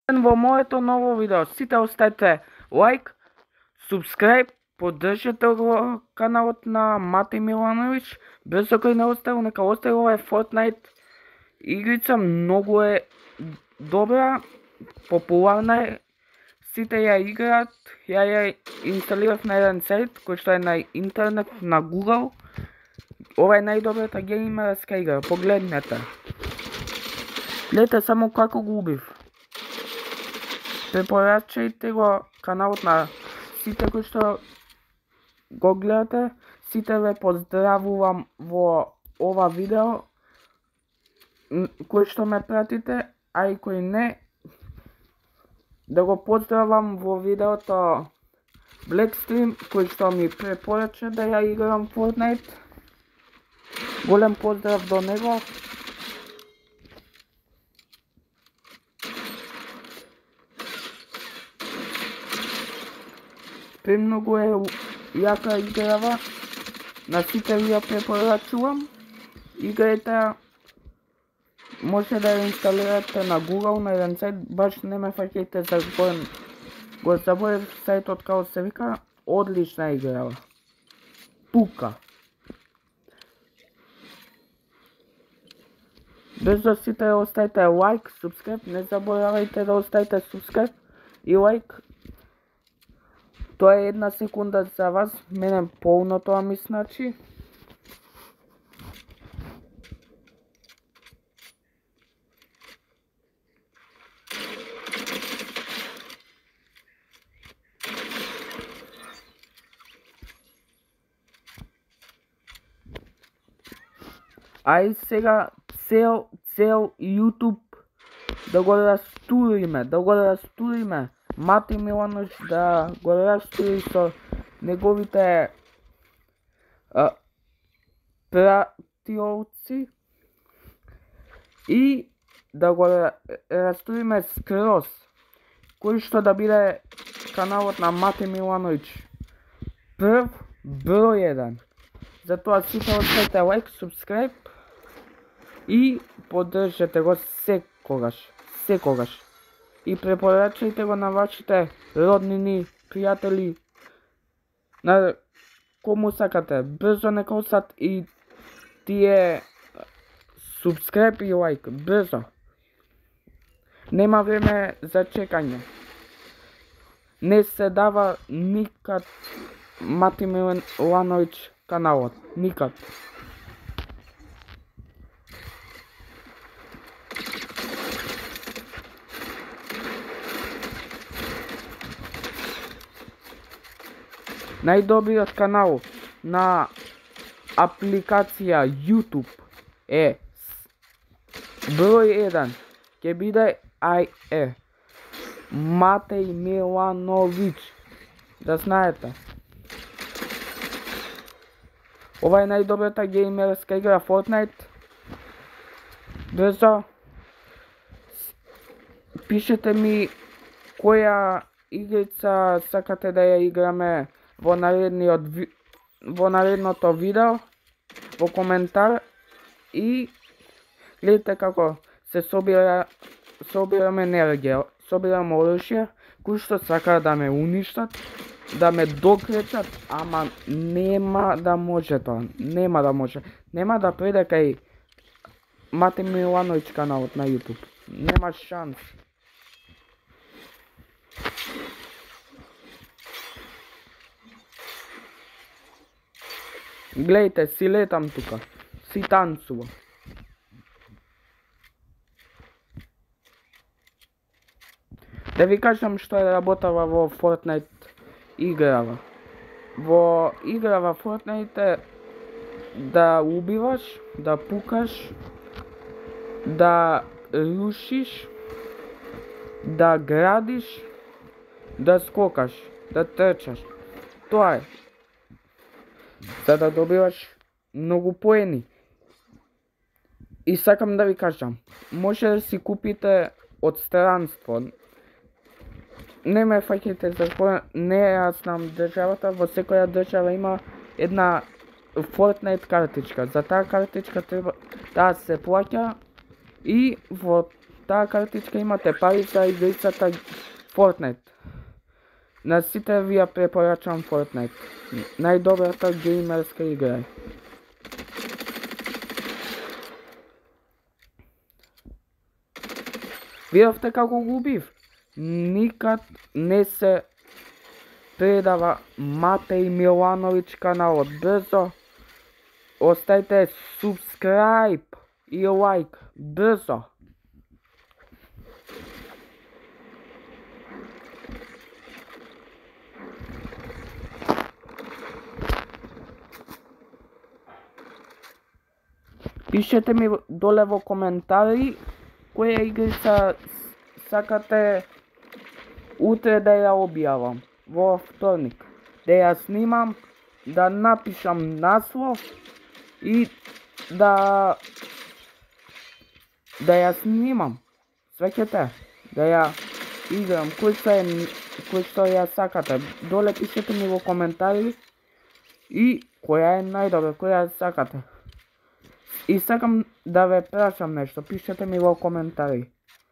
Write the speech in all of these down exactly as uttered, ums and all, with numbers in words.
Во моето ново видео. Сите оставете лайк, субскрайб, поддржете го каналот на Мати Милановиќ. Без кој не оставил, нека остави. Ова е Fortnite игрица, многу е добра, популарна е. Сите ја играат. Ја ја инсталирав на еден сайт кој што е на интернет, на Google. Ова е најдобрата геймерска игра. Погледнете. Гледате само како го убив. Препорачајте го каналот на сите кои што го гледате. Сите ве поздравувам во ова видео, кои што ме пратите, а и кои не. Да го поздравам во видеото Blackstream, кој што ми препорача да ја играм Fortnite. Голем поздрав до него. Премногу е јака играва. На сите ви ја препорачувам. Играјте. Може да ја инсталирате на Google, на еден сайт. Баш не ме фаќајте за зборен. Го заборев сајтот како се вика. Одлична играва. Пука. Брзо сите оставите лайк, субскрайб. Не заборавајте да оставите субскрайб и лайк. Тоа е една секунда за вас, мене полно тоа ми значи. Ај сега цел, цел YouTube да го растуриме, да го растуриме. Мати Милановиќ да го растури со неговите а, пратиолци и да го растуриме скроз, кој што да биде каналот на Мати Милановиќ прв, број еден. Затоа сите оставете лайк, субскрайб и поддржете го секогаш, секогаш. И препорачајте го на вашите роднини, пријатели, на кому сакате. Брзо нека остат и тие субскрайб и лайк. Брзо. Нема време за чекање. Не се дава никад Мати Милановиќ каналот. Никад. Најдобриот канал на апликација YouTube е број еден. Ке биде ај е Матеј Милановиќ. Да знаете. Ова е најдобрата геймерска игра Fortnite. Брзо. Пишете ми која игрица сакате да ја играме во наредниот во наредното видео, во коментар, и гледате како се собира собирам енергија, собирам оружје кои што сакаат да ме уништат, да ме докречат, ама нема да може тоа, нема да може. Нема да преде кај Мати Милановиќ каналот на YouTube. Нема шанс. Глејте, си летам тука, си танцувам. Да ви кажам што е работава во Fortnite играва. Во играва Fortnite да убиваш, да пукаш, да рушиш, да градиш, да скокаш, да трчаш. Тоа е. За да добиваш многу поени. И сакам да ви кажам, може да си купите од странство. Не ме фаќајте за збор, не ја знам државата, во секоја држава има една Fortnite картичка. За таа картичка треба да се плаќа и во таа картичка имате пари за игрицата Fortnite. На сите ви ја препорачам Fortnite. Најдобрата геймерска игра. Видовте како го убив? Никад не се предава Матеј Милановиќ каналот. Брзо оставите subscribe и лайк. Брзо. Пишете ми доле во коментари која игрица сакате утре да ја објавам, во вторник. Да ја снимам, да напишам наслов и да да ја снимам. Свеќате, да ја играм, кој што е кој што ја сакате. Доле пишете ми во коментари и која е најдобра, која сакате. И сакам да ве прашам нешто, пишете ми во коментари.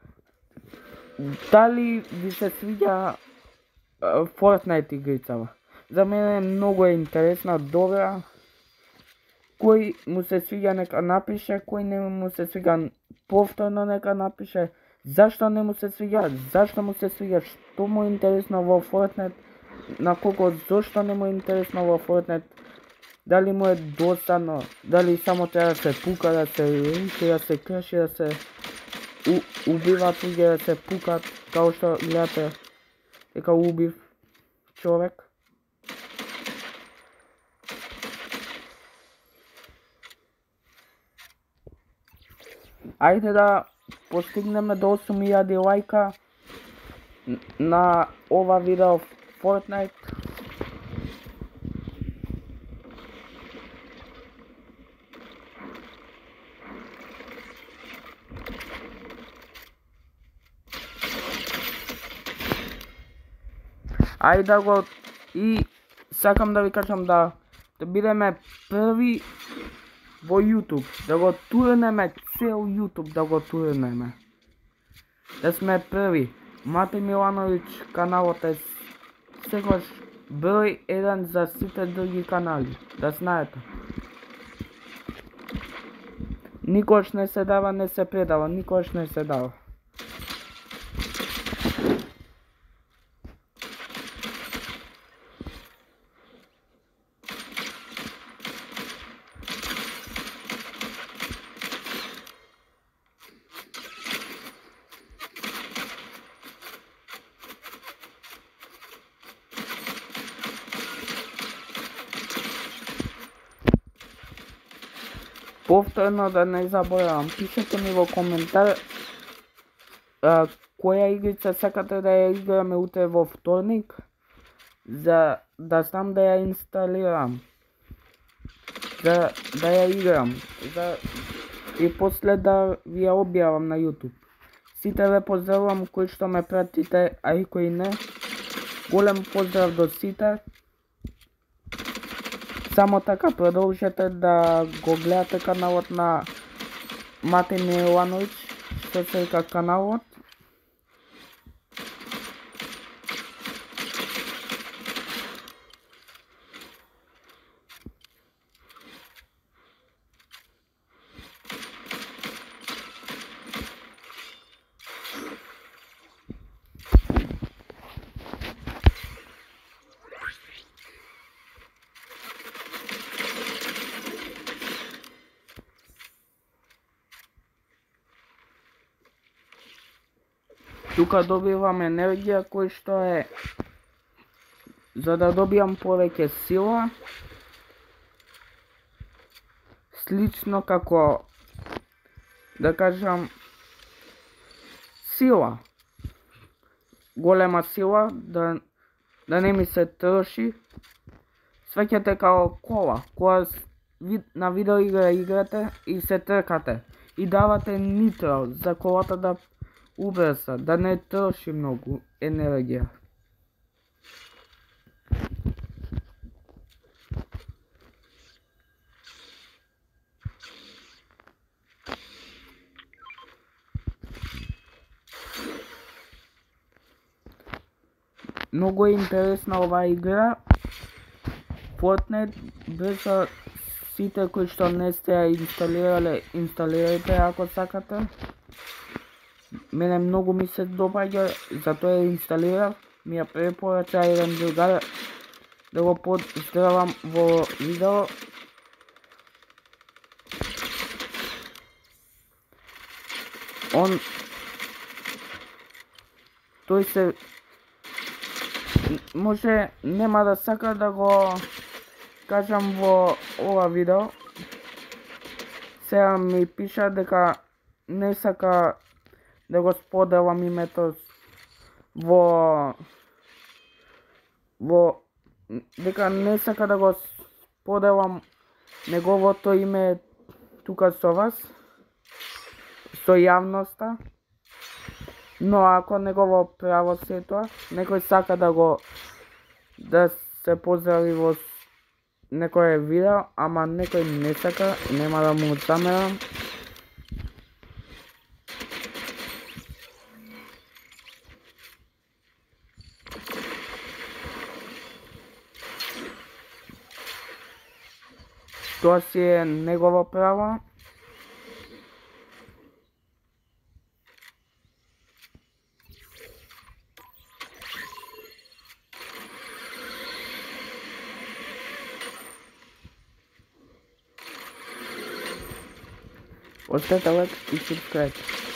Дали ви се свиѓа Fortnite игрицава? За мене е многу е интересна, добра. Кој му се свиѓа нека напише, кој не му се свиѓа повторно нека напише. Зашто не му се свиѓа, зашто му се свиѓа, што му е интересно во Fortnite, на кого, зашто не му е интересно во Fortnite. Дали му е досадно, дали само треба да се пука, да се руши, да се крши, да се у, убива туѓе, да се пукат, као што гледате дека убив човек. Ајде да постигнеме до осум илјади лајка на ова видео Fortnite. Ајде да го и сакам да ви кажам да да бидеме први во YouTube, да го турнеме цел YouTube, да го турнеме. Да сме први. Матеј Милановиќ каналот е секогаш број еден за сите други канали, да знаете. Никогаш не се дава, не се предава, никогаш не се дава. Повторно да не заборавам, пишете ми во коментар а, која игрица сакате да ја играме утре во вторник, за да знам да ја инсталирам, за да ја играм, за и после да ви ја објавам на YouTube. Сите ве поздравувам кои што ме пратите, а и кои не. Голем поздрав до сите. Само така продолжете да го гледате каналот на Матеј Милановиќ, што се вика каналот. Тука добивам енергија кој што е за да добијам повеќе сила. Слично како да кажам сила. Голема сила да да не ми се троши. Свеќате као кола, која на видеоигра играте и се тркате и давате нитро за колата да убрза, да не троши многу енергија. Много е интересна оваа игра. Fortnite, беша сите кои што не сте ја инсталирале, инсталирајте ако сакате. Мене многу ми се допаѓа, затоа ја инсталирав. Ми ја препорача еден другар, да го поздравам во видео. Он тој се може нема да сака да го кажам во ова видео. Сега ми пиша дека не сака да го споделам името во во дека не сака да го споделам неговото име тука со вас, со јавноста. Но ако негово право се тоа, некој сака да го да се поздрави во некое видео, ама некој не сака, нема да му замерам. Тоа си е негово право. Оставете лайк и subscribe.